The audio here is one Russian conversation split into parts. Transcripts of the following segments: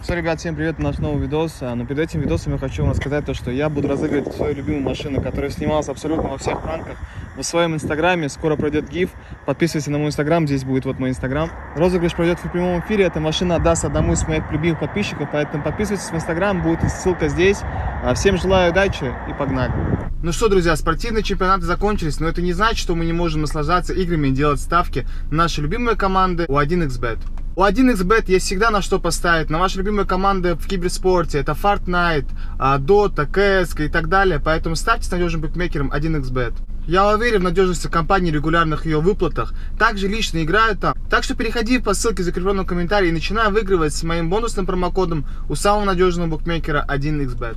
Все, ребят, всем привет, наш новый видос. Но перед этим видосом я хочу вам рассказать то, что я буду разыгрывать свою любимую машину, которая снималась абсолютно во всех пранках. В своем инстаграме скоро пройдет гиф. Подписывайся на мой инстаграм, здесь будет вот мой инстаграм. Розыгрыш пройдет в прямом эфире. Эта машина отдаст одному из моих любимых подписчиков, поэтому подписывайтесь в инстаграм, будет ссылка здесь. Всем желаю удачи и погнали. Ну что, друзья, спортивные чемпионаты закончились, но это не значит, что мы не можем наслаждаться играми и делать ставки на наши любимые команды у 1xBet. У 1xBet есть всегда на что поставить, на ваши любимые команды в киберспорте, это Fortnite, Dota, CS и так далее, поэтому ставьте с надежным букмекером 1xBet. Я уверен в надежности компании, регулярных ее выплатах, также лично играю там. Так что переходи по ссылке в закрепленном комментарии и начинай выигрывать с моим бонусным промокодом у самого надежного букмекера 1xBet.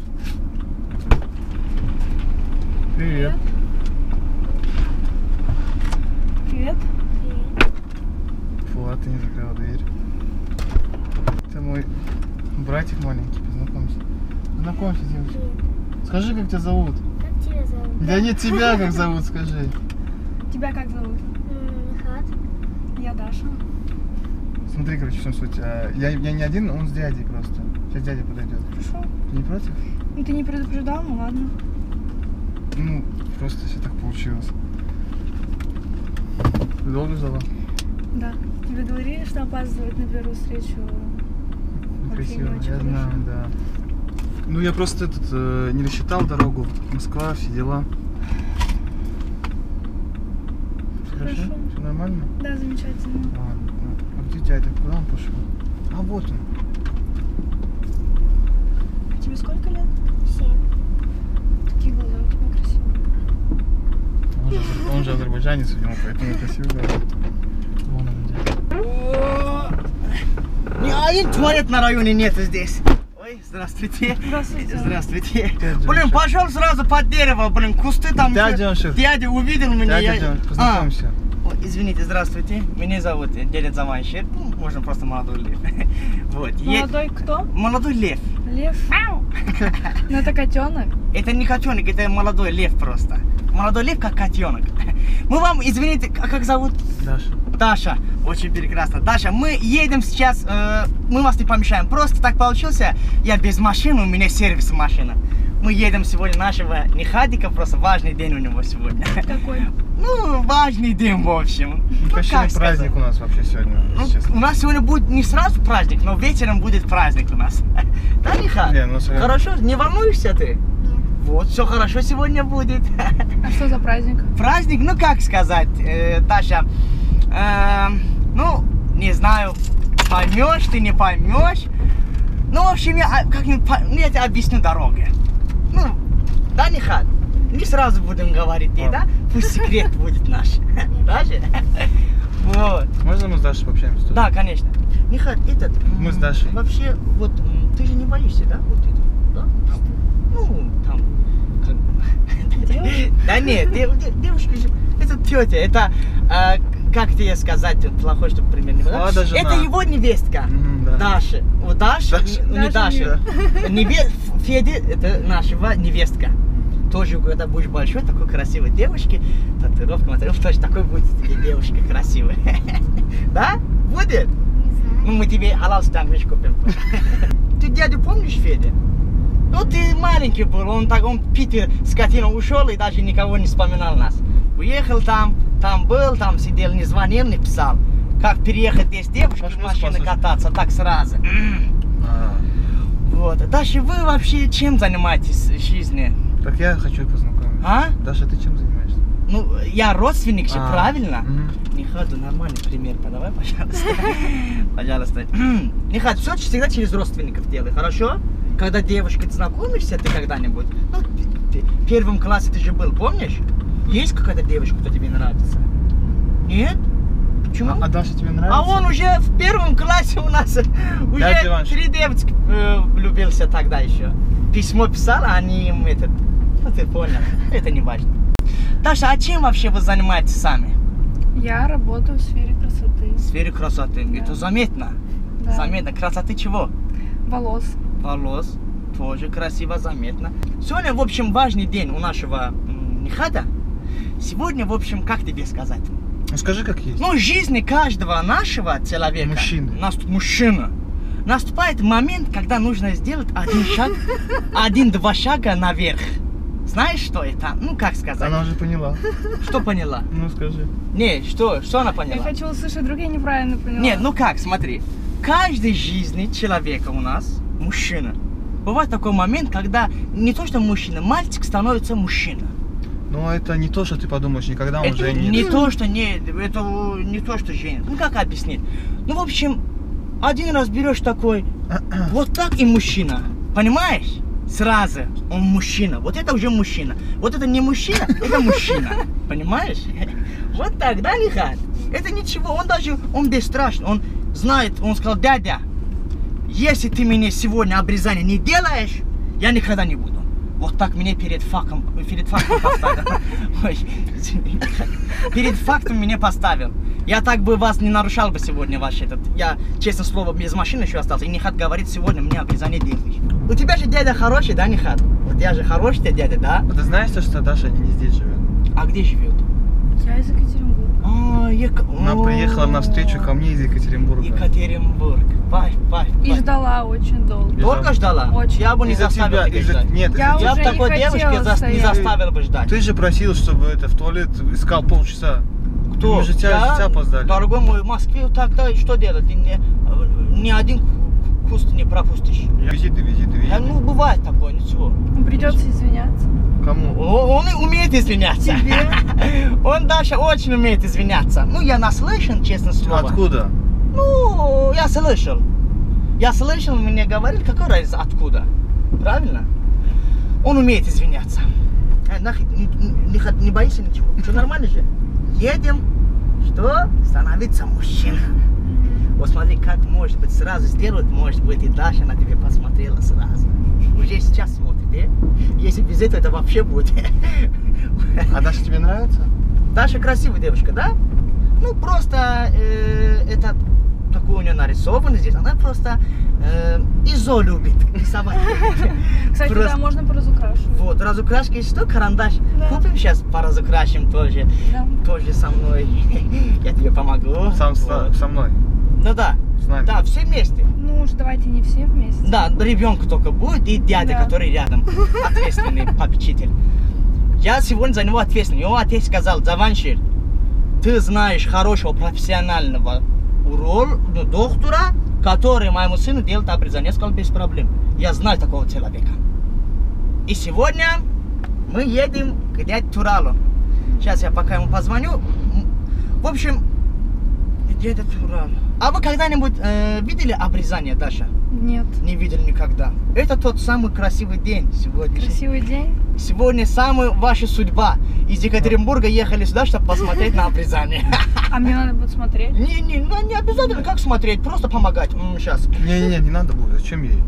Привет. Привет. Фу, а ты не закрыла дверь. Это мой братик маленький, познакомься. Познакомься, девочка. Скажи, как тебя зовут? Как тебя зовут? Да нет, тебя как зовут, скажи. Тебя как зовут? Михат. Я Даша. Смотри, короче, в чем суть. Я не один, он с дядей просто. Сейчас дядя подойдет. Хорошо. Ты не против? Ну ты не предупреждал, ну ладно. Ну, просто все так получилось. Ты долго ждала? Да. Тебе говорили, что опаздывать на первую встречу? Красиво, очень я знаю, хорошо. да. Ну, я просто не рассчитал дорогу. Москва, все дела. Хорошо. Все нормально? Да, замечательно. Ладно. А где дядя? Куда он пошел? А вот он. А тебе сколько лет? 7. Такие глаза у тебя красивые. Он же азербайджанец, видимо, поэтому красивый говорит. Вон он, дядя. Ни один туалет на районе нету здесь. Ой, здравствуйте. Здравствуйте. Здравствуйте. Дядя Блин, Джамшир. пошел сразу под дерево, блин, кусты там. Дядя еще. Джамшир. Дядя увидел меня. Дядя Джамшир, познакомься. Ой, извините, здравствуйте. Меня зовут дядя Джамшир. Ну, можно просто молодой лев. Вот. Молодой кто? Молодой лев. Лев. Ну это котенок. Это не котенок, это молодой лев просто. Молодой лев как котенок. Мы вам, извините, как зовут? Даша. Даша, очень прекрасно. Даша, мы едем сейчас, мы вас не помешаем. Просто так получилось, я без машины, у меня сервис машина. Мы едем сегодня нашего Нихадика, просто важный день у него сегодня. Какой? Ну, важный день, в общем. Ну, Почти как праздник сказать? у нас вообще сегодня, Ну, если честно. у нас сегодня будет не сразу праздник, но вечером будет праздник у нас. Да, Нихад? Не, ну, сегодня- Хорошо, не волнуешься ты? Вот, все хорошо сегодня будет. А что за праздник? Праздник, ну как сказать, Даша, ну, не знаю, поймешь ты, не поймешь. Ну, в общем, я тебе объясню дорогу. Ну, да, Нихад? Не сразу будем говорить, да? Пусть секрет будет наш. Даже? Вот. Можно мы с Дашей пообщаемся тоже? Да, конечно. Нихад, Мы с Дашей. Вообще, вот, ты же не боишься, да? Вот это, да? Там, ну, там. Девушка? Да нет, девушка же, это тетя, это, как тебе сказать, плохой, чтобы пример не было. Ладно, жена. Это его невестка, Да. Даша. Вот Даша, Даша. не Даша. Федя, это нашего невестка. Тоже, когда будешь большой, такой красивой девушки, татуировка, мотивировка, тоже такой будет девушка красивая. Да? Будет? Не знаю. Ну, мы тебе халал сэндвич купим. Ты дядю помнишь, Федя? Ну, ты маленький был, он в Питер скотину ушел и даже никого не вспоминал нас. Уехал там был, там сидел, не звонил, не писал. Как переехать здесь девушка, Пошли машины послушай. кататься, так сразу. Вот. Даша, вы вообще чем занимаетесь в жизни? Так я хочу познакомиться. А? Даша, ты чем занимаешься? Ну, я родственник же, правильно? Мгм. Нихад, нормальный пример подавай, пожалуйста. Пожалуйста. Нихад, все всегда через родственников делай, хорошо? Когда девушкой знакомишься ты когда-нибудь, ну, ты в первом классе ты же был, помнишь? Есть какая-то девушка, кто тебе нравится? Нет? Почему? А Даша тебе нравится? А он уже в первом классе у нас уже Дядя Иван. 3 девочки влюбился тогда еще. Письмо писал, а они им это... Ну ты понял, это не важно. Даша, а чем вообще вы занимаетесь сами? Я работаю в сфере красоты. В сфере красоты. Да. Это заметно. Да. Заметно. Красоты чего? Волос. Волос. Тоже красиво, заметно. Сегодня, в общем, важный день у нашего Нихада. Сегодня, в общем, как тебе сказать? Ну скажи, как есть. Ну, в жизни каждого нашего человека. Мужчины. Мужчина. наступает момент, когда нужно сделать один шаг, один-два шага наверх. Знаешь, что это? Ну, как сказать? Она уже поняла. Что поняла? Ну, скажи. Не, что она Я поняла? хочу услышать другие неправильно поняла. Нет, ну как, смотри. В каждой жизни человека у нас, мужчина, бывает такой момент, когда не то, что мужчина, мальчик становится мужчина. Ну, это не то, что ты подумаешь, никогда он Это женится. не то, что женит. Ну, как объяснить? Ну, в общем, один раз берешь такой, вот так и мужчина. Понимаешь? Сразу он мужчина. Вот это уже мужчина. Вот это не мужчина, это мужчина. Понимаешь? Вот так, да, Нихат? Это ничего, он бесстрашный. Он знает, он сказал: дядя, если ты мне сегодня обрезание не делаешь, я никогда не буду. Вот так меня перед фактом поставил. Ой, извини. Перед фактом меня поставил. Я так бы вас не нарушал бы сегодня, ваш этот. Я, честно слово, без машины еще остался. И Нихат говорит: сегодня мне обрезание делаешь. У тебя же дядя хороший, да, Нихат? Вот я же хороший дядя, да? А ты знаешь, что Даша не здесь живет? А где живет? Я из Екатеринбурга. Она приехала навстречу ко мне из Екатеринбурга. Екатеринбург. И ждала очень долго. Долго ждала? Очень. Я бы не Из-за заставил тебя, тебя ждать. нет, Я из-за Я уже бы не такой хотела девушке не стоять. заставил бы ждать. Ты же просил, чтобы это в туалет искал полчаса. Кто? Мы же тебя опоздали. Дорогой мой, в Москве тогда что делать? Ты ни один куст не пропустишь. Визиты. Да, ну, бывает такое, ничего. Придется извиняться. Кому? Он и умеет извиняться. Он, Даша, очень умеет извиняться. Ну, я наслышан, честно слово. Откуда? Ну, я слышал. Мне говорили, какой разница, откуда. Правильно? Он умеет извиняться. Не боишься ничего? Что, нормально же? Едем, что? Становиться мужчиной. Вот смотри, как, может быть, сразу сделают, может быть, и Даша на тебя посмотрела сразу. Уже сейчас смотрит, да? Если без этого, это вообще будет. А Даша тебе нравится? Даша красивая девушка, да? Ну, просто это такое у нее нарисовано здесь. Она просто ИЗО любит рисовать. Кстати, Просто- да, можно поразукрашивать. Вот, разукрашки есть, что? Карандаш. Да. Купим сейчас, поразукрашим тоже. Да. Тоже со мной. Я тебе помогу. Вот. Со мной. Ну да. С нами. Да, все вместе. Ну уж давайте не все вместе. Да, ребенка только будет и дядя, Да. который рядом, ответственный попечитель. Я сегодня за него ответственный. Его отец сказал: Заваншир, ты знаешь хорошего профессионального доктора, который моему сыну делает обрезание. Я сказал: без проблем. Я знаю такого человека. И сегодня мы едем к дяде Туралу. Сейчас я пока ему позвоню. В общем, дядя Турал. А вы когда-нибудь видели обрезание, Даша? Нет. Не видели никогда. Это тот самый красивый день сегодня. Красивый день. Сегодня самая ваша судьба. Из Екатеринбурга ехали сюда, чтобы посмотреть на обрезание. А мне надо будет смотреть. Не обязательно как смотреть, просто помогать. Сейчас. Не надо будет. Зачем ей?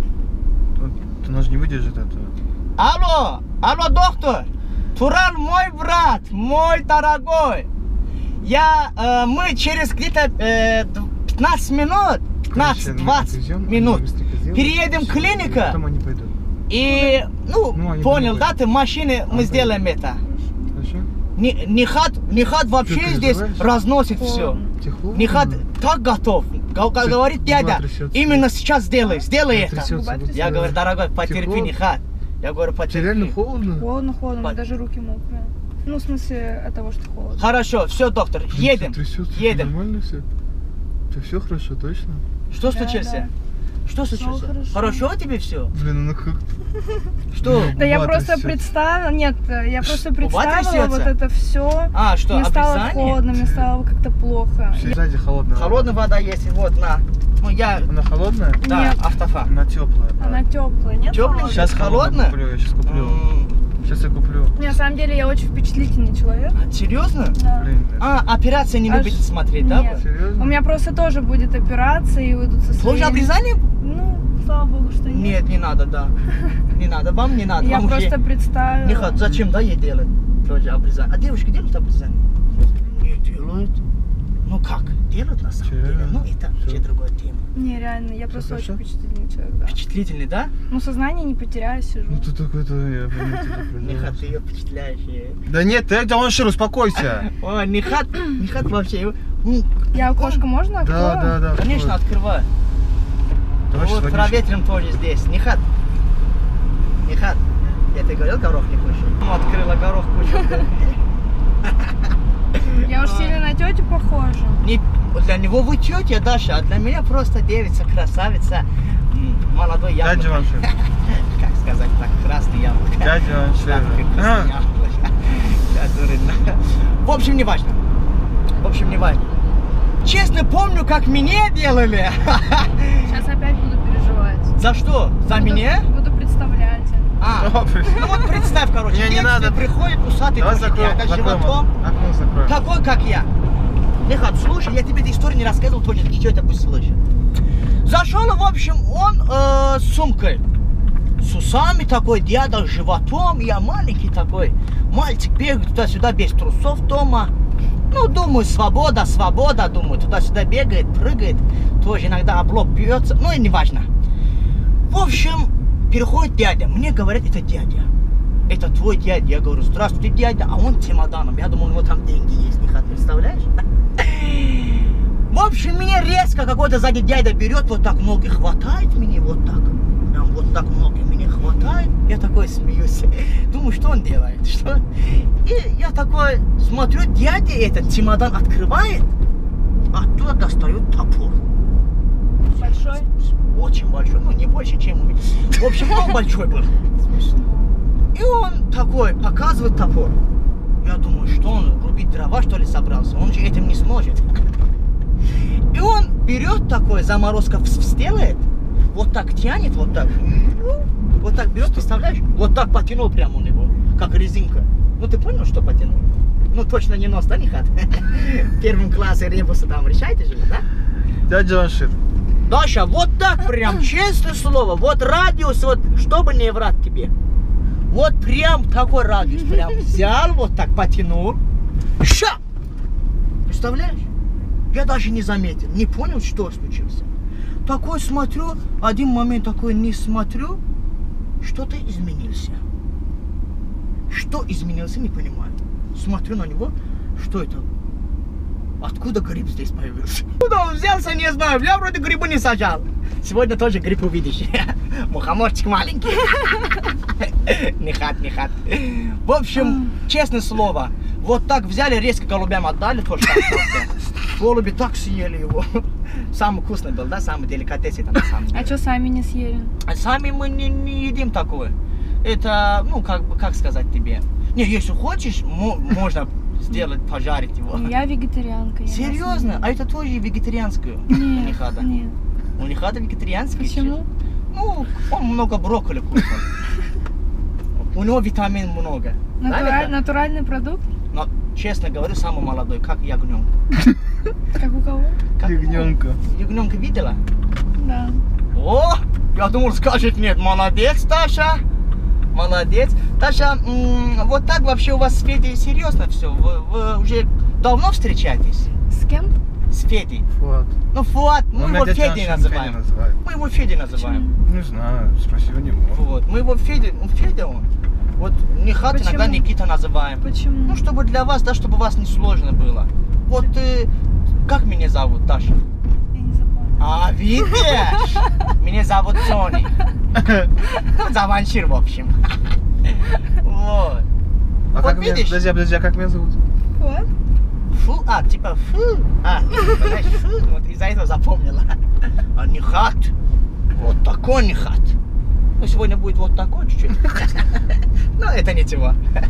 Она же не выдержит этого. Алло, доктор. Турал мой брат, мой дорогой. Мы через где-то 15 минут, 15-20 минут переедем в клинику. Потом они пойдут. И, они понял, пойдут. да, ты машины, мы сделаем это. Хорошо? Нихат вообще Ты здесь переживаешь? разносит все. Ладно. Тихо. Нихат так готов. Говорит дядя, трясется. именно сейчас сделай это. Трясется. Я говорю: дорогой, потерпи, Тихо. Нихат. Я говорю: Тебе реально потерпи. холодно? Холодно, у меня даже руки мокрые. Ну, в смысле, от того, что холодно. Хорошо, все, доктор, едем. Трясется, Едем. нормально все? Ты все хорошо, точно? Что Да, случилось? да. Что случилось? хорошо. Хорошо тебе все? Блин, ну как? Что? Да я Губа просто трясется. представила, нет, я просто представила трясется? вот это все. А, что, Мне стало обрезание? холодно, мне стало как-то плохо. Сзади холодная. Холодная вода есть, вот, на. Ну, я, Она холодная? да, Нет. автофа. Она теплая. Она теплая, нет? Тёплая? холодной? Сейчас холодно? Куплю, я сейчас куплю. Сейчас я куплю. Не, на самом деле я очень впечатлительный человек. Серьезно? Да. Блин, Операция не Аж- любите смотреть, да? Нет. вы? серьезно? У меня просто тоже будет операция, и вы тут со Тоже своими... обрезание? Ну, слава богу, что нет. Нет, не надо, да. Не надо, вам не надо. Я вам просто уже... представила. Нихат, зачем, да, ей делать? Тоже обрезание. А девушки делают обрезание? Не делают. Ну как? Делают на самом деле. Реально? Ну, это Всё. вообще другая тема. Не, реально, я просто хорошо? очень впечатлительный человек, да. Впечатлительный, да? Ну, сознание не потеряю, сижу. Ну ты такой-то, я понял, ты так Нихат, ты ее впечатляешь. Да нет, ты Даваншир, успокойся. О, Нихат вообще. Ну, Я окошко можно открою? Да. конечно, открывай. Давай сейчас Вот водичку. проветрим тоже здесь. Нихат. Нихат. Я тебе говорил, горох не кушай? Ну, открыла горох, кушал. Я уж сильно на тетю похожа. Не, для него вы тетя, Даша, а для меня просто девица, красавица, молодой яблоко. Дядя Ваншир. Как сказать так, красный яблоко. Дядя Ваншир. Красный яблоко. Который в общем, не важно. В общем, не важно. Честно помню, как меня делали. Сейчас опять буду переживать. За что? За меня? Буду представлять. А, О, ну вот представь, короче, Не девица надо. приходит усатый Давай тоже закроем. дядя с животом. Окно закроем. Такой, как я. Нехат, слушай, я тебе эту историю не рассказывал, тоже ничего это пусть слышит. Зашел, в общем, он с сумкой. С усами такой, дядя с животом. Я маленький такой. Мальчик бегает туда-сюда без трусов дома. Ну, думаю, свобода, свобода, думаю, туда-сюда бегает, прыгает. Тоже иногда облоб бьется, ну и не важно. В общем, переходит дядя. Мне говорят, это дядя. Это твой дядя. Я говорю, здравствуйте, дядя. А он чемоданом. Я думаю, у него там деньги есть. Нихат, представляешь? В общем, меня резко какой-то сзади дядя берет, вот так ноги хватает меня, вот так. Прям вот так ноги меня хватает. Я такой смеюсь. Думаю, что он делает? Что? И я такой смотрю, дядя этот чемодан открывает, оттуда достает топор. Большой? Очень большой, ну не больше, чем у меня. В общем, он большой был. Смешно. И он такой показывает топор. Я думаю, что он рубить дрова, что ли, собрался? Он же этим не сможет. И он берет такой, заморозка сделает, вот так тянет, вот так. Вот так берет, представляешь? Вот так потянул прямо у него, как резинка. Ну ты понял, что потянул? Ну точно не нос, да, Нихат? В первом классе ребусы там решаете же, да? Дядя Ваншир. Даша, вот так прям, честное слово, вот радиус, вот, чтобы не врать тебе. Вот прям такой радиус, прям взял, вот так потянул. Ша! Представляешь? Я даже не заметил, не понял, что случилось. Такой смотрю, один момент такой не смотрю, что-то изменился. Что изменился, не понимаю. Смотрю на него, что это? Откуда гриб здесь появился? Куда он взялся, не знаю. Я вроде грибы не сажал. Сегодня тоже гриб увидишь. Мухоморчик маленький. Нихат, нихат. В общем, честное слово, вот так взяли, резко голубям отдали, тоже так остался. Голуби так съели его. Самый вкусный был, да? Самый деликатес это на самом деле. А что сами не съели? А сами мы не едим такое. Это, ну, как сказать тебе. Не, если хочешь, можно сделать, пожарить его. Я вегетарианка. Я Серьезно? А это тоже вегетарианское? Нет, Нихада? нет. У Нихада вегетарианский? Почему? Ну, он много брокколи кушал. У него витамин много. Натуральный продукт? Но, честно говорю, самый молодой, как ягненка. Как у кого? Ягненка. Ягненка видела? Да. О, я думал, скажет нет. Молодец, Таша. Молодец. Таша, вот так вообще у вас с Федей серьезно все? Вы уже давно встречаетесь? С кем? С Федей. Фуат. Ну, Фуат, мы его Федей Федей называем. называют. Мы его Федей называем. Не знаю, спроси у него. Вот, мы его Федя, ну Федя он. Вот Нихат Почему? иногда Никита называем. Почему? Ну, чтобы для вас, да, чтобы вас не сложно было. Вот, как меня зовут, Таша? Я не запомнила. А, видишь? Меня зовут Сони. Ну, Заваншир, в общем. Вот. А Вот как меня, видишь? подожди, а как меня зовут? Вот. Фу, типа фу. Знаешь, фу, вот из-за этого запомнила. А Нихат, вот такой Нихат. Ну, сегодня будет вот такой чуть-чуть. Но это ничего.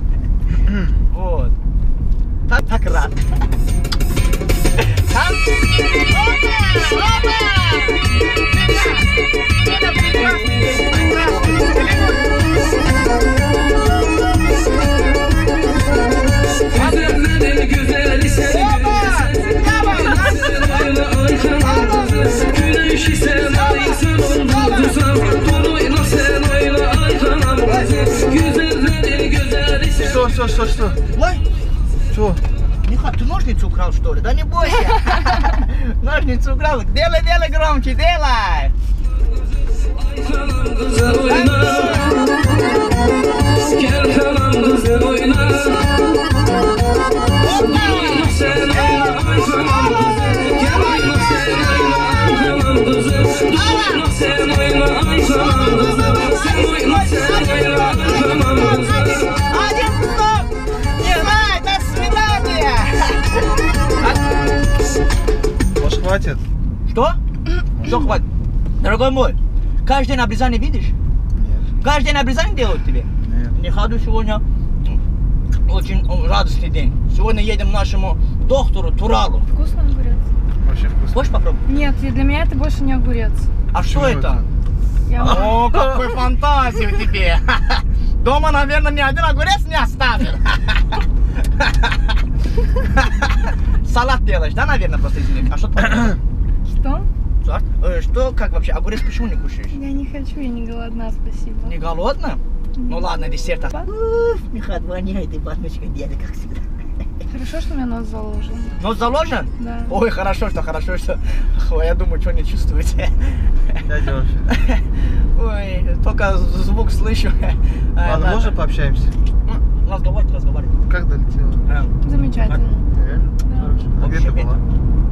Вот. Так рад. Там... Это прекрасный день, Güzellerin güzeli sen Güneşi sen aysan olmazsan Toruyla sen oyla aysan amrazın Güzellerin güzeli sen Что? Ой, Что? Нихат, ты ножницу украл, что ли? Да не бойся. Ножницу украл. Делай громче, делай. Aysanam kızlar oyna Gel kanam kızlar oyna Toruyla sen oyla aysan amrazın Gel oyna sen oyla kanam kızım Toruyla sen Ayşanam kızım Sen oyna sen oyna Ayşanam kızım Один стоп! Давай, до свидания! Может, хватит? Что? Что хватит? Дорогой мой, каждый день обрезание видишь? Нет. Каждый день обрезание делают тебе? Нет. Не ходу сегодня очень радостный день. Сегодня едем к нашему доктору Туралу. Вкусный огурец? Вообще вкусно. Хочешь попробовать? Нет, и для меня это больше не огурец. А что Почему это? Я... О, какой фантазия у тебя! Дома, наверное, ни один огурец не оставил. Салат делаешь, да, наверное, просто из них? А что ты? Что? Что, как вообще? Огурец почему не кушаешь? Я не хочу, я не голодна, спасибо. Не голодно? Ну ладно, десерт. Па? Михат, воняет и батночка деда, как всегда. Хорошо, что у меня нос заложен. Нос заложен? Да. Ой, хорошо, что. Ой, я думаю, что не чувствуете. Дядя вообще. Ой, только звук слышу. Ладно, можно пообщаемся? Разговаривать. Как долетела? Замечательно. Реально? Да. Хорошо. А где Вообще ты была?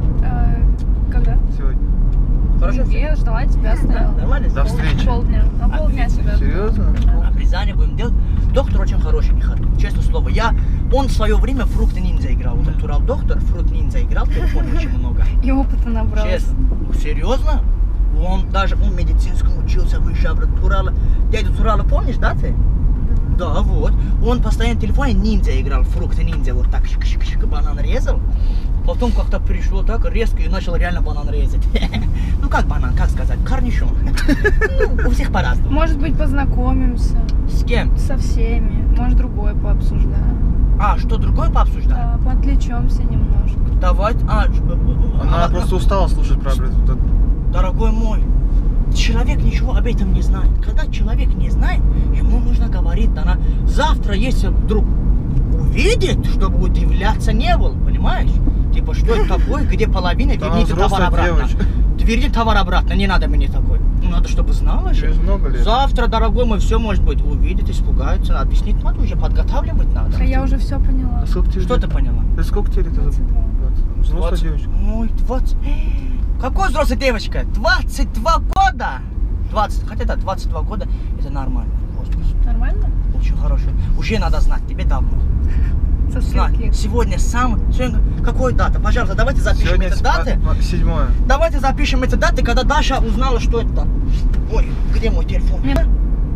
Когда? Сегодня. Хорошо? Я ждала тебя, стояла. Нормально? До встречи. Полдня. На полдня тебя. Серьезно? Обрезание будем делать. Доктор очень хороший, Михат. Честное слово. Он в свое время фрукты ниндзя играл. Вот Турал доктор, фрукт ниндзя играл, в телефоне очень много. И опыта набралась. Честно. Серьезно? Он медицинскому учился, выше обратно. Турала. Дядю Турала помнишь, да ты? Да, вот. Он постоянно в телефоне ниндзя играл, фрукты ниндзя, вот так шик-шик-шик, банан резал. Потом как-то пришло так резко и начал реально банан резать. Ну как банан, как сказать, корнишон. Ну, у всех по-разному. Может быть, познакомимся С кем? со всеми. Может, другое пообсуждаем. А, что, другое пообсуждаем? Да, поотвлечемся немножко. Давай, Она просто устала слушать про результат. Дорогой мой, человек ничего об этом не знает. Когда человек не знает, ему нужно говорить. Она завтра, если вдруг увидит, чтобы удивляться не было, понимаешь? Типа, что это такое, где половина, верните товар обратно. Верни товар обратно, не надо мне такой. Ну, надо, чтобы знала же. Через много лет. Завтра, дорогой мой, все может быть. Увидит, испугается, объяснить надо, уже подготавливать надо. А я уже все поняла. А сколько тебе Что лет? ты поняла? Сколько тебе лет? 22. Взрослая девочка. Ой, 20. Какой взрослая девочка? 22 года? 20, хотя да, 22 года, это нормально. Возраст. Нормально? Очень хорошо. Уже надо знать, тебе давно. Со Знать. скольки? Сегодня какой дата? Пожалуйста, давайте запишем Сегодня эти даты. 7-е. Давайте запишем эти даты, когда Даша узнала, что это. Ой, где мой телефон? Мне-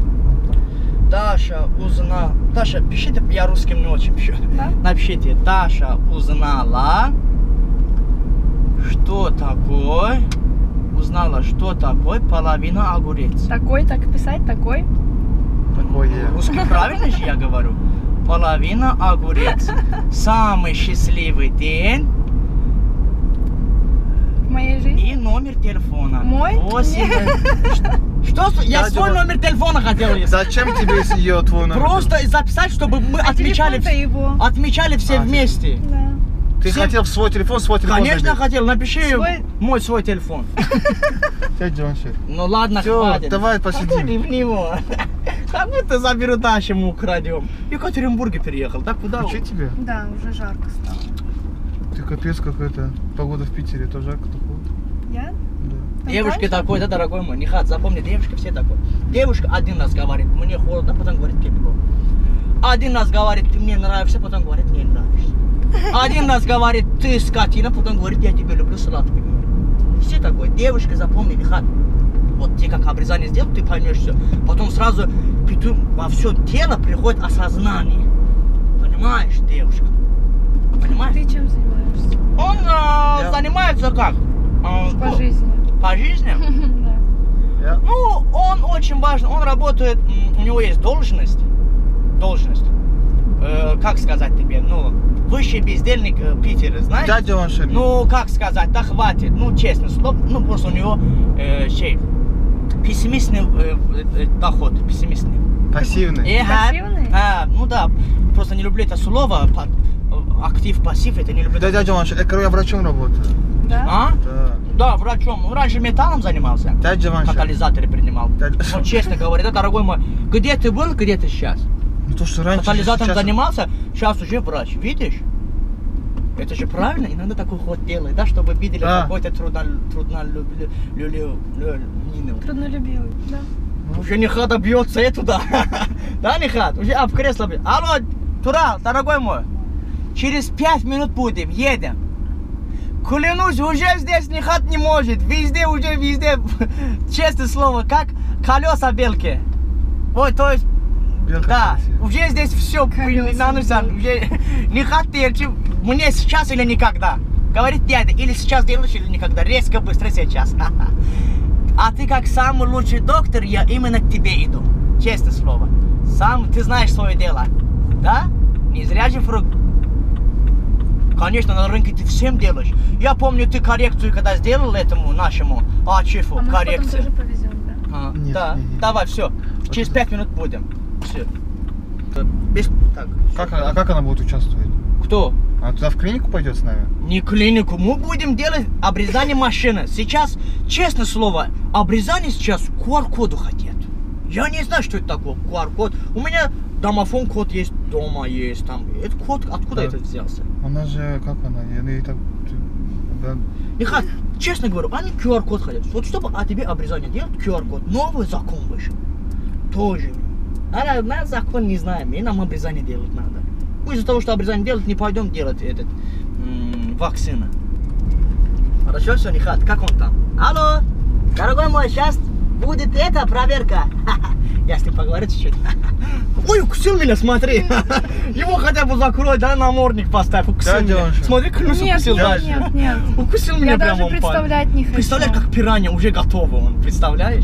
Даша узнала. Даша, пишите, я русским не очень пишу. Да? Напишите, Даша узнала, что такое, половина огурец. Такой, так писать, такой. Такое. Русский правильно же я говорю? Половина огурец. Самый счастливый день В моей жизни. и номер телефона. Мой? 8. Что? Я Дядя свой Вань. номер телефона хотел. Зачем тебе ее твой номер? Просто записать, чтобы мы отмечали, телефон-то его. отмечали все А, вместе. Да. Ты все- хотел в свой телефон Конечно, забить. хотел. Напиши Свой- свой телефон. Дядя вообще. Ну ладно, Все, хватит. давай Какой посидим. в него. Как будто заберу Дашу, мы украдем. В Екатеринбурге переехал. Так куда? Включи тебе? Да, уже жарко стало. Ты капец какая-то. Погода в Питере, то жарко, то холодно. Я? Да. Там Девушки так же? такой, да, дорогой мой, Нихат, запомни, девушки все такой. Девушка один раз говорит, мне холодно, потом говорит, тепло. Один раз говорит, ты мне нравишься, потом говорит, не нравишься. Один раз говорит, ты скотина, потом говорит, я тебя люблю, сладкий. Все такое. Девушка, запомни, Нихат. Вот тебе как обрезание сделают, ты поймешь все. Потом сразу во все тело приходит осознание. Понимаешь, девушка? Понимаешь? Ты чем занимаешься? Он занимается как? По жизни. По жизни? Да. Я? Ну, он очень важен, он работает, у него есть должность, как сказать тебе, ну, высший бездельник Питера, знаешь? Дядя Ваншин. Ну, как сказать, да хватит, ну, честно слово, ну, просто у него пессимистный доход, пессимистный. Пассивный. Пассивный? Ну да, просто не люблю это слово, актив, пассив, это не люблю. Да, дядя Ваншин, я врачом работаю. Да? А? Да. Да, врачом. Ну, раньше металлом занимался. Дядя Ваншин. Катализаторы принимал. Дядя- Ну, честно говоря, да, дорогой мой, где ты был, где ты сейчас? Ну то, что раньше... Катализатором сейчас- занимался, сейчас уже врач. Видишь? Это же правильно, иногда такой ход делает, да, чтобы видели Да. какой-то труднолюбивый. Труднолюбивый, да. Уже Нихата бьется и туда. Да, Нихат? Уже об кресло бьет. Алло, Турал, дорогой мой. Через 5 минут будем, едем. Клянусь, уже здесь Нихат не может. Везде, честное слово, как колеса белки. Вот, то есть, Белка да, красивая. уже здесь все нанусан. Уже Нихат терчит. Мне сейчас или никогда. Говорит дядя, или сейчас делаешь, или никогда. Резко, быстро сейчас. А ты как самый лучший доктор, я именно к тебе иду. Честное слово. Сам ты знаешь свое дело. Да? Не зря же фрукт. Конечно, на рынке ты всем делаешь. Я помню, ты коррекцию когда сделал этому нашему чефу, А мы потом коррекцию. тоже повезем, да? Нет, Да, не. давай, все. Через 5 минут будем. Все. Так. Как она будет участвовать? Кто? Она туда в клинику пойдет с нами? Не клинику, мы будем делать обрезание машины. Сейчас, честное слово, обрезание сейчас QR-коду хотят. Я не знаю, что это такое, QR-код. У меня домофон код есть, дома есть, там. Это код, откуда Да. это взялся? Она же, как она? Я так... Да. Нихат, честно говорю, они QR-код хотят. Вот чтобы тебе обрезание делать, QR-код. Новый закон вышел. Тоже. На закон не знаем, и нам обрезание делать надо. Из-за того, что обрезание делать, не пойдем делать этот вакцина. Хорошо, все, Нихат, как он там? Алло, дорогой мой, сейчас будет эта проверка. Я с ним поговорю чуть-чуть. Ой, укусил меня, смотри. Его хотя бы закрой, да, намордник поставь. Укусил Да, меня. Дёша. Смотри, клянусь, Нет, укусил нет, даже. нет. Укусил меня Я прямо даже он палец. представлять не хочу. Представляешь, как пиранья уже готова он, представляешь?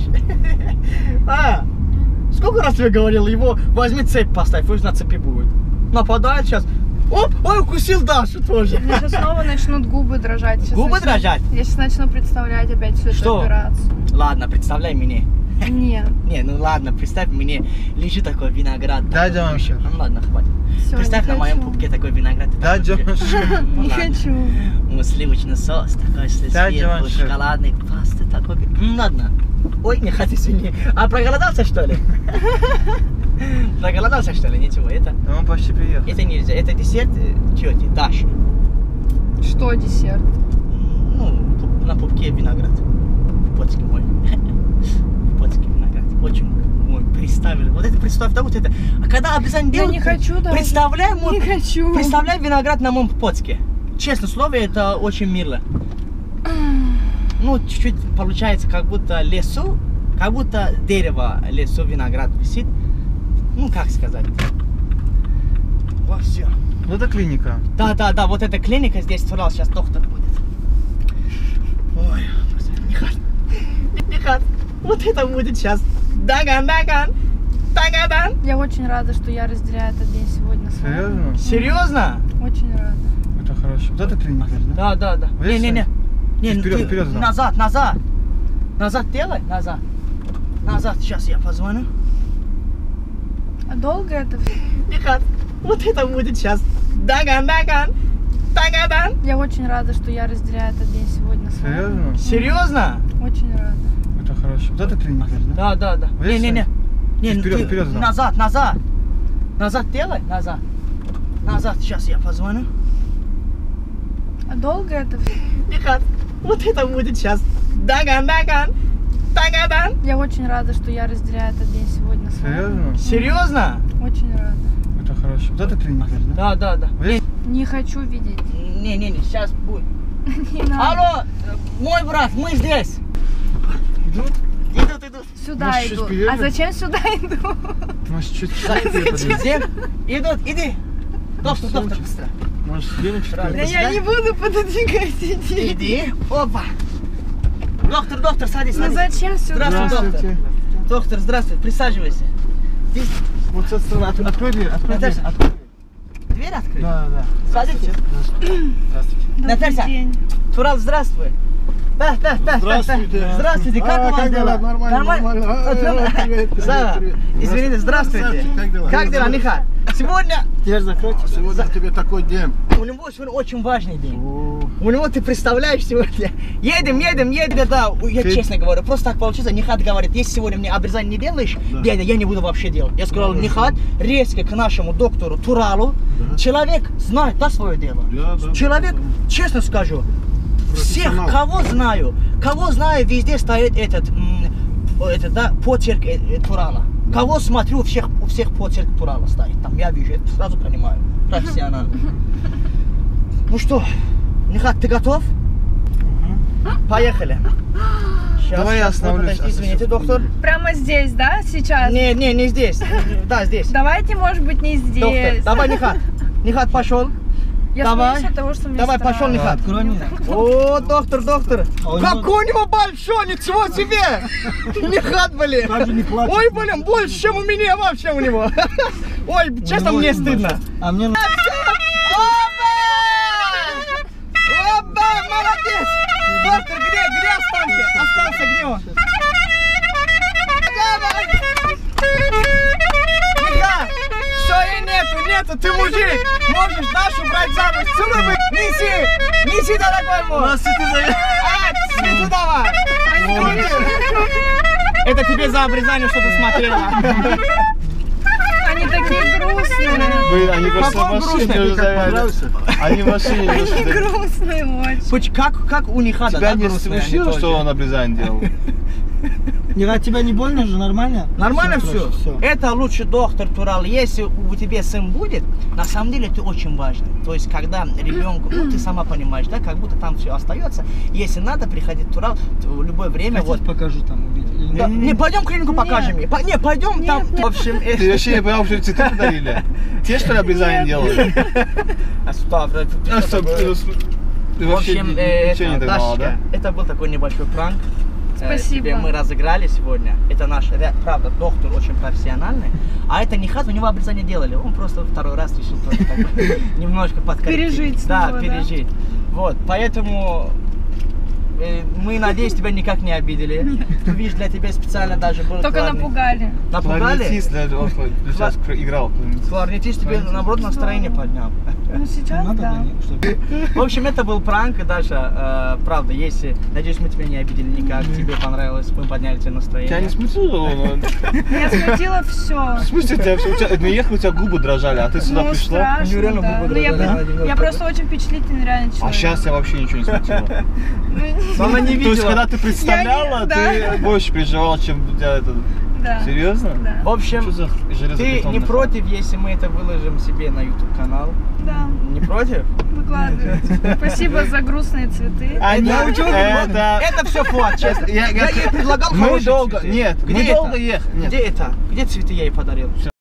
Сколько раз тебе говорил, его возьми цепь поставь, пусть на цепи будет. Нападает сейчас. Оп, ой, укусил Дашу тоже. У меня сейчас снова начнут губы дрожать. Сейчас Губы начну- дрожать? Я сейчас начну представлять опять всю эту Что? операцию. Ладно, представляй мне. Нет. Не, ну ладно, представь мне, лежит такой виноград. Да, такой Дёша. вообще. Ну ладно, хватит. Всё, Представь не на моем хочу. пупке такой виноград. и Да, такой Дёша. Ну, Не ладно. хочу. Ну, сливочный соус, такой Да, сверху, Дёша. шоколадный, пасты, такой. Ладно. Ой, не хочу, извини. А проголодался, что ли? Проголодался, что ли? Ничего, это Он почти приехал. нельзя. Это десерт тети Даши. Что десерт? Ну, на пупке виноград. Потский мой. Потский виноград. Очень мой представили. Вот это представь, да, вот это. А когда обязательно Я делают... не хочу даже. Представляй мой... Не хочу. Представляй виноград на моем потске. Честное слово, это очень мило. Ну, чуть-чуть получается, как будто лесу, как будто дерево, лесу, виноград висит. Ну, как сказать. Вот все. Вот это клиника. Да, вот эта клиника здесь сказал, сейчас доктор будет. Ой, Нихат, вот это будет сейчас. Даган. Я очень рада, что я разделяю этот день сегодня с вами. Серьезно? Серьезно? Очень рада. Это хорошо. Вот это клиника, да? Да. Видишь, Не. Не, Вперед, ты вперед, да. назад. Назад делай, назад. Сейчас я позвоню. А долго это все? Нихат, вот это будет сейчас. Даган. Я очень рада, что я разделяю этот день сегодня с вами. Серьезно? Серьезно? Очень рада. Это хорошо. Вот это клиника, да? Да. Видишь, Не. Вперед, вперед, да. Назад. Назад делай, назад. Сейчас я позвоню. А долго это все? Нихат, вот это будет сейчас. Даган. Я очень рада, что я разделяю этот день сегодня с вами. Серьезно? Серьезно? Очень рада. Это хорошо. Вот это клиника, да? Да. Видишь? Не хочу видеть. Не, сейчас будет. Не надо. Алло, мой брат, мы здесь. Идут? Идут. Сюда Может, чуть иду. вперед? А зачем сюда иду? Может, чуть вперед подойти? Где? Идут, иди. Доктор, быстро. Может, клиника Правильно. вперед? Да я не буду пододвигать, иди. Иди. Опа. Доктор, садись. Ну зачем сюда? Здравствуй, Доктор, здравствуй, присаживайся. Здесь Вот с этой стороны. Открой дверь, открой дверь. Наташа, Открой дверь. дверь открыть? Да. Садитесь. Здравствуйте. Добрый Наталья. день. Турал, здравствуй. Да. Здравствуйте. Здравствуйте, как у вас как дела? дела? Нормально. Привет. Сава, извините, здравствуйте. Красавчик, как дела? Как дела, Нихат? Сегодня... Дверь закройте. Сегодня тебе такой день. У него сегодня очень важный день. У него, ты представляешь, сегодня... Едем, да. Я Ты- честно говорю, просто так получится. Нихат говорит, если сегодня мне обрезание не делаешь, Да. дядя, я не буду вообще делать. Я сказал, Нихат, резко к нашему доктору Туралу. Да. Человек знает, да, свое дело. Да. Человек, честно скажу, всех, Профессионал. кого знаю, везде стоит этот это, да, почерк Турала. Кого смотрю, у всех почерк Турала стоит. Там я вижу, это сразу понимаю. Профессионально. Ну что, Нихат, ты готов? Поехали. Сейчас, Давай я остановлюсь. Извините, доктор. Прямо здесь, да, сейчас? Не здесь. Да, здесь. Давайте, может быть, не здесь. Доктор, давай, Нихат. Нихат, пошел. Я давай. боюсь от того, что мне Давай, страшно. пошел, Нихат. О, доктор. Какой у него большой, ничего себе! Нихат, блин. Даже не плачет. Ой, блин, больше, чем у меня вообще у него. Ой, честно, мне стыдно. А мне Оба, молодец! Доктор, где останки? Остался, где он? Давай! Нихат! Все, и нету, ты мужик! Можешь Дашу брать замуж, целуй! Неси, дорогой мой! Свету давай! Это тебе за обрезание, что ты смотрела. Они такие грустные. Они просто Какой в машине грустный, уже как завяли. понравился? Они в машине Они немножко завяли. грустные очень. Как у Нихада, Тебя да, не грустные они смущило, тоже? что он обрезание делал? Нихат, тебя не больно же, нормально? Нормально все? Все. Это лучше доктор Турал. Если у тебя сын будет, на самом деле это очень важно. То есть, когда ребенку, ну ты сама понимаешь, да, как будто там все остается. Если надо приходить в Турал в любое время. Хотите, покажу там, увидеть? Да, не, пойдем в клинику покажем ей. Не, пойдем Нет, там. нет. В общем, Ты вообще не понял, что цветы подарили? Те, что ли, обрезание делали? Ты В вообще общем, ничего не догнала, да? Дашечка, это был такой небольшой пранк. Спасибо. Тебе мы разыграли сегодня. Это наш, правда, доктор очень профессиональный. А это не Нихат, у него обрезание делали. Он просто второй раз решил тоже так немножко подкорректить. Пережить Да, снова, да? пережить. Вот, поэтому мы, надеюсь, тебя никак не обидели. Видишь, для тебя специально даже был Только кларнет. напугали. Напугали? Кларнетист даже, он сейчас играл. Кларнетист тебе, наоборот, настроение поднял. Ну сейчас, Надо, да. чтобы... В общем, это был пранк, и Даша, правда, если, надеюсь, мы тебя не обидели никак, тебе понравилось, мы подняли тебе настроение. Тебя не смутило? Меня смутило все. В смысле, наехал, у тебя губы дрожали, а ты сюда Ну, пришла? страшно, Нереально да. губы Ну, я, дрожали. я просто очень впечатлительный реально человек. А сейчас тебя вообще ничего не смутило. Но она не То есть, видела. когда ты представляла, да. ты больше переживал, чем у тебя это... Да. Серьезно? Да. В общем, Что за ты железобетонный не против, если мы это выложим себе на YouTube канал? Да, Не против? выкладывайте. Спасибо за грустные цветы. Они, Это это... все флаг, честно. Я Я ей предлагал Мы хорошие долго... цветы. Нет, Где мы это? долго ехали. Где это? Где цветы я ей подарил?